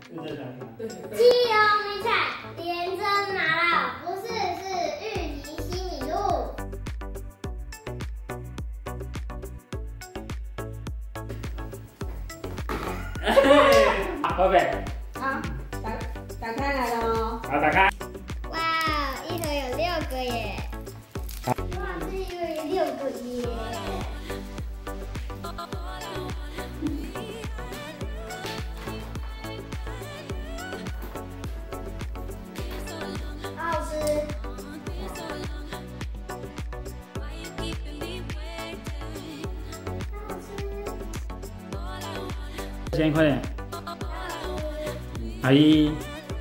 基隆名产连珍麻辣，不是，是芋泥西米露。 宝贝， 好，打开来了哦。 好，打开。 哇，一盒有6个耶！哇，这一盒有6个耶！好好吃。 先快点。阿姨，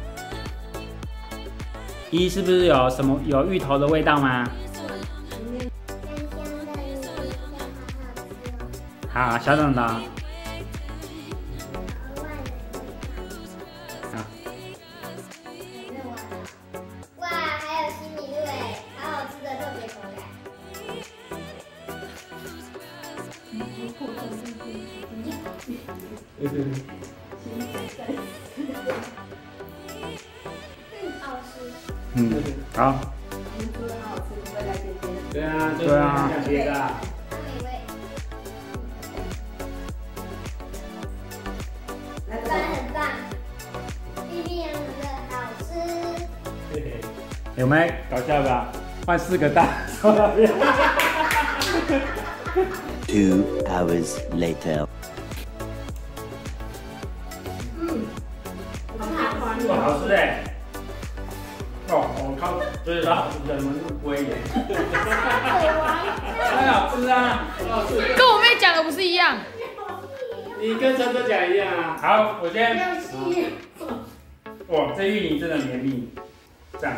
是不是有什么芋头的味道吗？ 香香的芋头， 好，小等等。好。 哇，还有西米露哎，好好吃的特别口感。好吃。 嗯，好。 煮的好好吃，回来点点。 对啊，对啊，想别的。 美味。 来， 很棒，冰冰凉凉的好吃。 有没有搞笑吧？换4个蛋。 2 hours later. 哇，好吃哎！哦，我靠，就是它好吃的，能不会耶？太好吃啊！ 跟我妹讲的不是一样？ 你跟陈哲讲一样啊。好，我先。哇，这芋泥真的绵密，赞。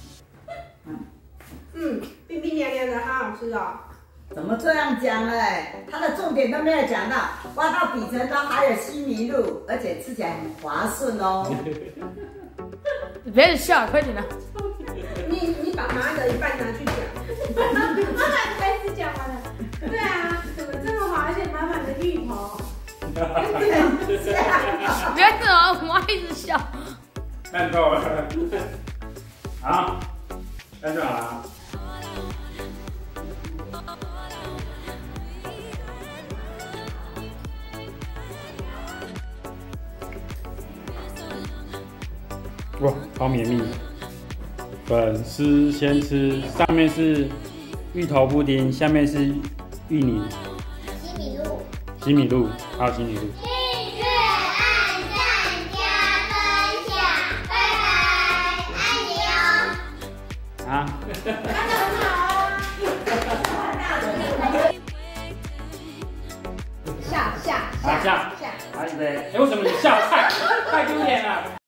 冰冰凉凉的，好好吃哦。 怎么这样讲嘞？它的重点都没有讲到，挖到底层都还有西米露，而且吃起来很滑顺哦。 你别笑，快点啦！ 你把妈的一半拿去讲。妈妈开始讲完了。对啊，怎么这么滑，而且满满的芋头。 别这样，我一直笑。 看够了。好，那就好了。哇，超绵密！粉丝先吃，上面是芋头布丁，下面是芋泥、西米露，还有西米露。 订阅、按赞、加分享，拜拜，爱你哦。 啊！ 下， 好，为什么你笑？太丢脸了！